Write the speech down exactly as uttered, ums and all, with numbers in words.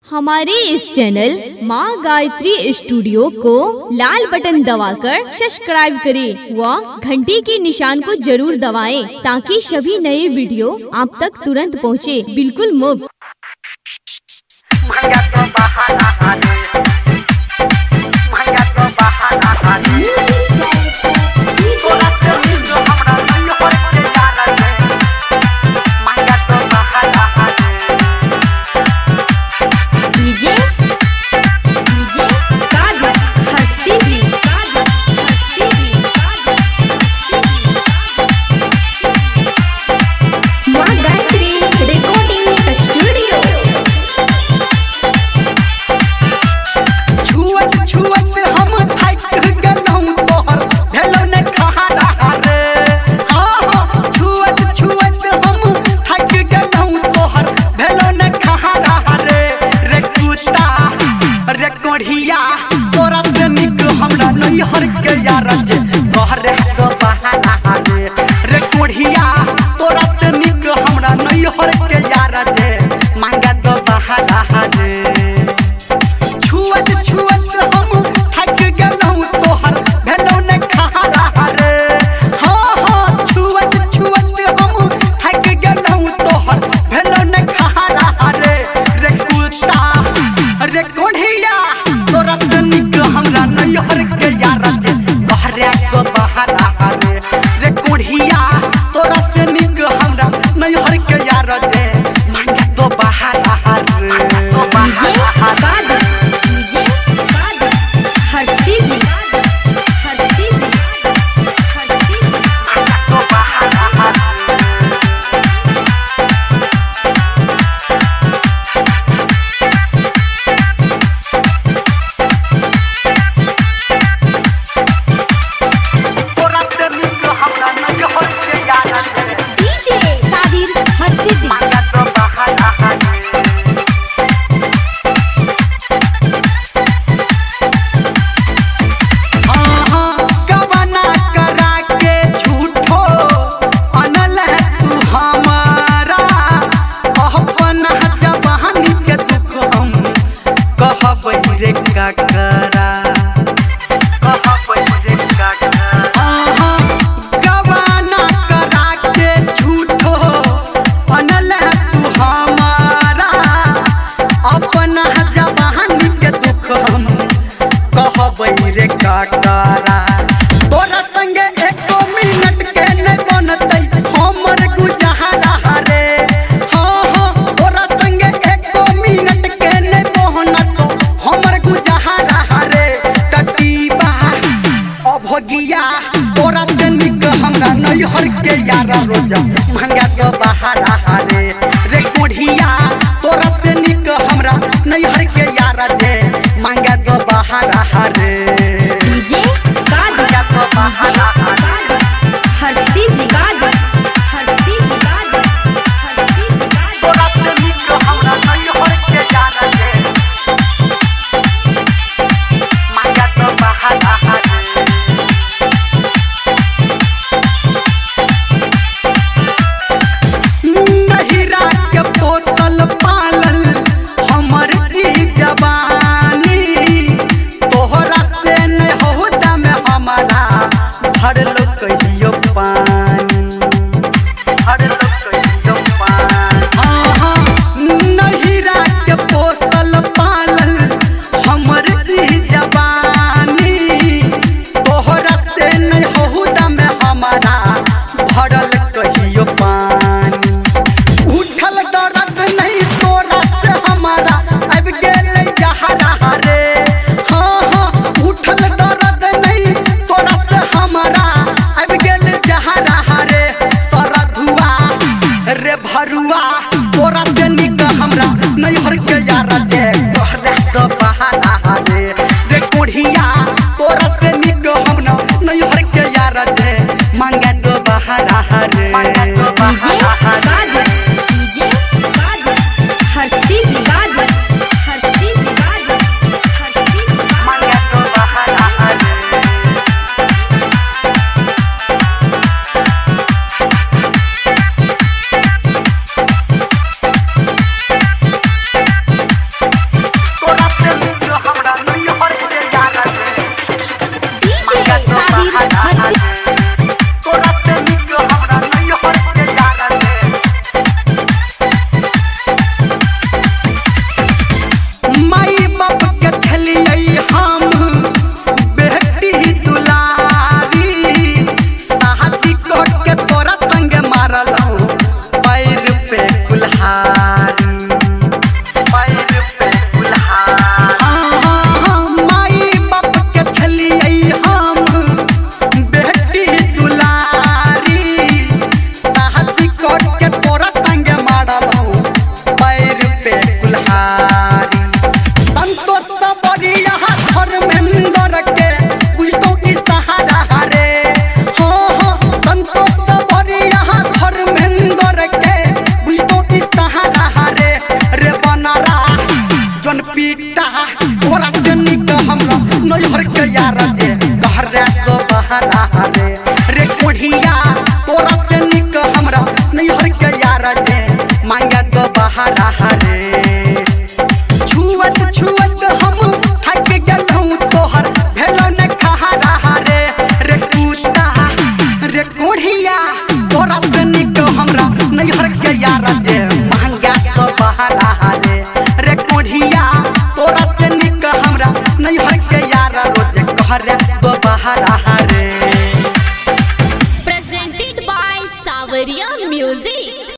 हमारे इस चैनल माँ गायत्री स्टूडियो को लाल बटन दबाकर सब्सक्राइब करें व घंटी के निशान को जरूर दबाएं ताकि सभी नए वीडियो आप तक तुरंत पहुँचे, बिल्कुल मुफ्त। तोरा से निक हमरा नहीं हर के यार जे तोहरे तो बहाना रे रे कोढ़िया तोरा से निक हमरा नहीं हर के यार जे मांगा तो बहाना रे छुअत छुअत हम थक गेलौ तोहर भेलौ न खहरा रे हां हां छुअत छुअत हम थक गेलौ तोहर भेलौ न खहरा रे रे कुत्ता रे कोढ़िया तोरा से निक हमरा नहीं हर के यार जे तोहरे को बहाना रे रे कोढ़िया तोरा से निक हमरा नहीं हर के यार जे मांगा तो बहाना रे तो बहाना डीजे बाद हर चीज हर चीज हर चीज तो बहाना रे काकरा गवाना करा के झूठो अनल तू हमारा अपना जवानी के दुख हम कहबै रे काकरा तोरा संगे एको मिनट के न बनतै हमर गुजारा रे हां हां तोरा संगे एको मिनट के न बनतौ हमर गुजारा रे टटीबा अभगिया तोरा से निक हमरा नहीं हर के यार रोजा महंगा तो बहारा रे रे कोढ़िया तोरा से निक हमरा नहीं हर के यार जे महंगा तो बहारा रे डीजे बाद तो बहारा हर चीज बाद हर चीज बाद हर चीज बाद तोरा से निक हमरा नहीं हर के यार जे महंगा तो बहारा नहिरा के पोसल पालल हमर ई जवानी तोहरा से न होता में हमारा भरलो कहियो पानी भरलो कहियो पानी हां हां नहिरा के पोसल पालल हमर ई जवानी तोहरा से न होता में हमारा भरल कहियो पानी उठल दर्द नहीं तोरा से हमारा अब गेल जहरा रे हां हां उठल दर्द नहीं तोरा से हमारा अब गेल जहरा रे सरधुआ रे भरुआ तोरा से निक हमरा नहीं हर के यार जे तोहरा तो बहाना रे रे कोढ़िया तोरा से निक हमरा नहीं हर के यार जे मांगा तो बहाना रे डीजे बाद हर चीज बाद हर चीज बाद हर चीज मांगा तो बहाना रे पीटा तोरा से निक हमरा नैहर के यार जे कहरे तो बहाना रे रे कोढ़िया तोरा